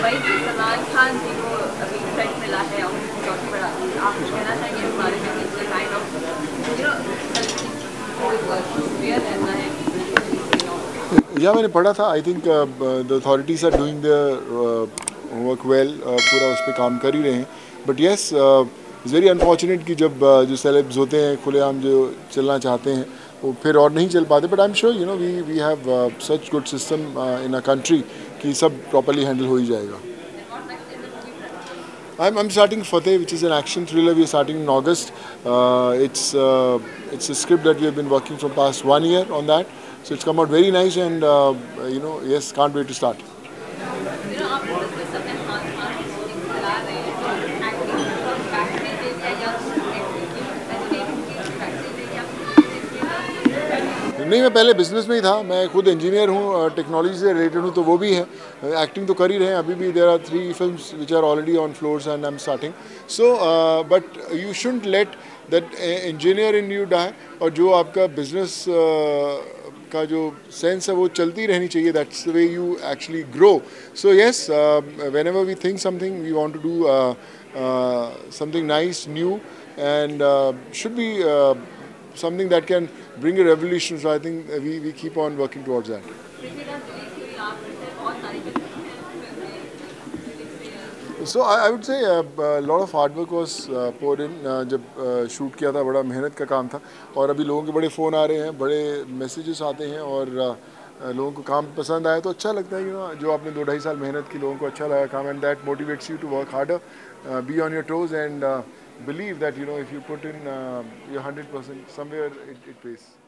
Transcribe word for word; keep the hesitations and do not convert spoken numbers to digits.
भाई सलमान खान जी को अभी सेट मिला है और काफी बड़ा आप कहना चाहेंगे इस बारे में कि kind of you know where रहना है। या मैंने पढ़ा था, I think the authorities are doing their work well, पूरा उस पर काम कर ही रहे हैं। But yes, it's very unfortunate कि जब uh, जो सेलेब्स होते हैं खुलेआम जो चलना चाहते हैं वो फिर और नहीं चल पाते। But I am sure you know we we have such good system in a country कि सब प्रॉपरली हैंडल हो ही जाएगा। I'm, I'm starting Fateh, which is an action thriller. We are starting in August. Uh, it's uh, it's a script that we have been working for past one year on that. So it's come out very nice, and uh, you know, yes, can't wait to start. You know, आपने जिसमें सलमान खान खान की shooting चला रहे हैं, तो acting मतलब backstage area या नहीं, मैं पहले बिजनेस में ही था। मैं खुद इंजीनियर हूँ, टेक्नोलॉजी से रिलेटेड हूँ, तो वो भी है। एक्टिंग तो कर ही रहे हैं अभी भी। There are three films which are already on floors and I am starting. So but you shouldn't let that engineer in you die, और जो आपका बिजनेस uh, का जो सेंस है वो चलती रहनी चाहिए। That's the way you actually grow. So yes, whenever we think something we want to do something nice, new, and should be something that can bring a revolution. So I think we, we keep on working towards that. So I, I would say uh, a lot of hard work was uh, poured in. uh, जब shoot किया था बड़ा मेहनत का काम था, और अभी लोगों के बड़े फ़ोन आ रहे हैं, बड़े मैसेजेस आते हैं, और uh, लोगों को काम पसंद आया तो अच्छा लगता है। यू नो, जो आपने दो ढाई साल मेहनत की, लोगों को अच्छा लगा काम, and that motivates you to work harder, be on your toes, and believe that you know if you put in uh, your one hundred percent, somewhere it, it pays.